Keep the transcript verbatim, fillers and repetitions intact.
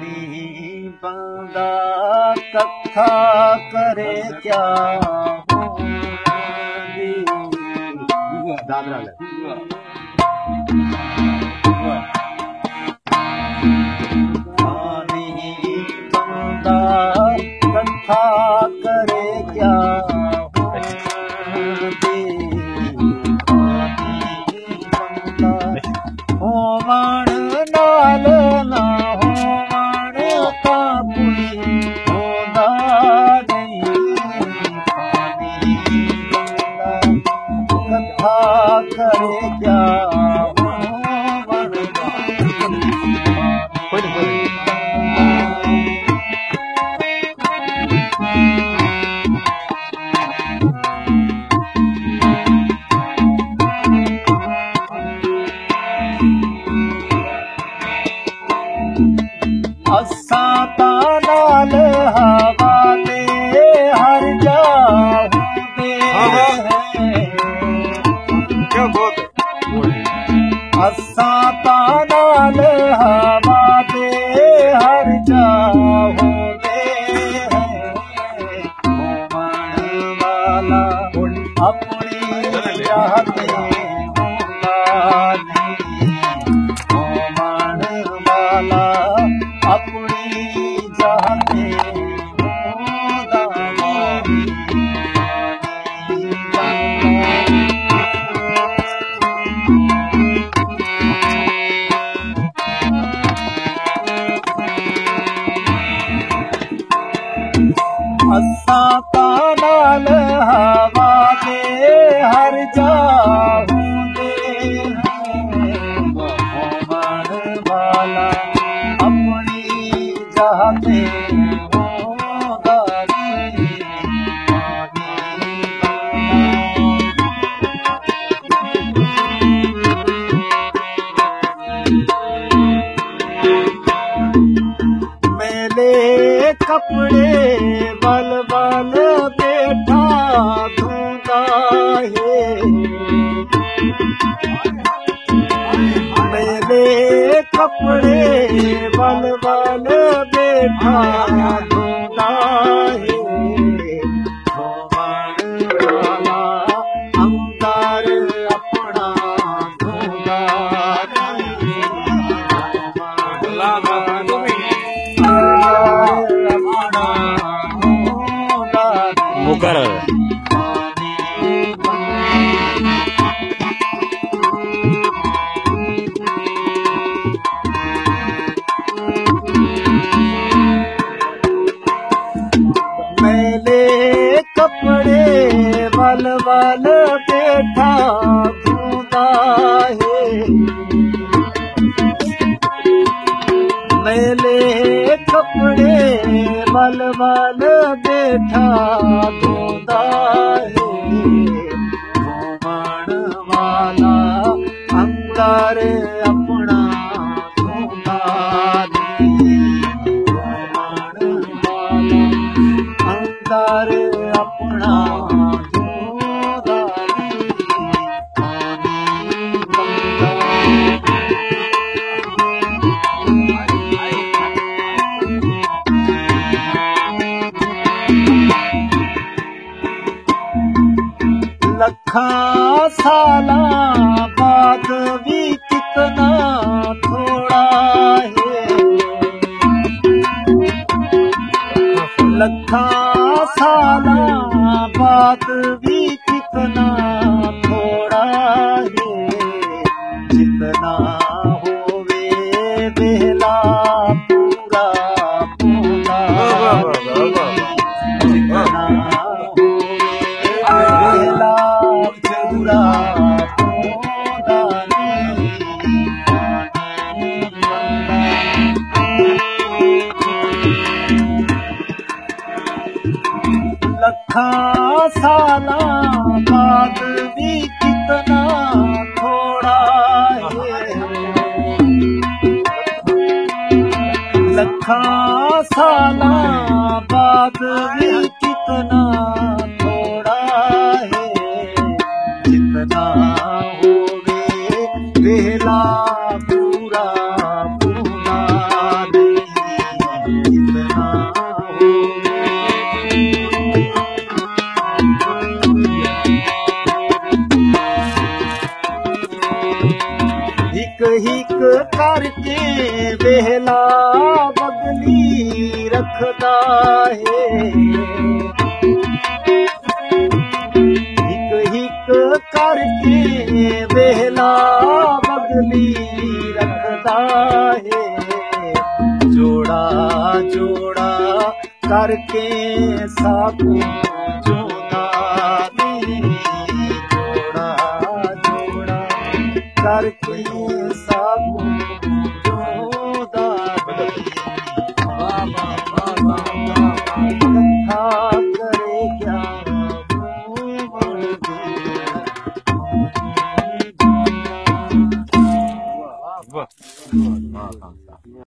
पानी बंदा कथा करे क्या दादरा ले पानी बंदा कथा करे क्या होवण नाल ना होवण ता कोई होंदा नहीं पानी कथा करे क्या होवण असा ताल हवा दे हर जाऊंदे क्या बात असा ताल हवा दे हर जाऊंदे होवण वाला अपनी चाहते होवण वाला अपनी जाते असा ताल हवा दे हर जाऊंदे होवण वाला अपनी जाते मेले कपड़े बल बल बैठा धूंगा है मेले कपड़े बल बल बैठा धूंगा है होवण वाला अंदर अपना धूंगा मुकर मेले कपड़े बल बल बैठा धूंगा है मेले कपड़े बल बल बैठा धूंगा है होवण वाला अंदर अपना धूंगा होवण वाला अंदर अपना धूंगा लखा साला बाद भी कितना थोड़ा है लखा साला बाद भी कितना थोड़ा है जितना होवे बेला पूरा पूरा जितना लखा साला बाद भी कितना थोड़ा है लखा साला बाद भी कितना थोड़ा है जितना होवे बेला पूरा पूरा नहीं हिक करके वेला बदली रखदा है हिक हिक करके वेला बदली रखदा है जोड़ा जोड़ा करके साकू जोड़ा दी जोड़ा जोड़ा करके साकू जोड़ा दी बाबा बाबा कथा करे क्या वाह वाह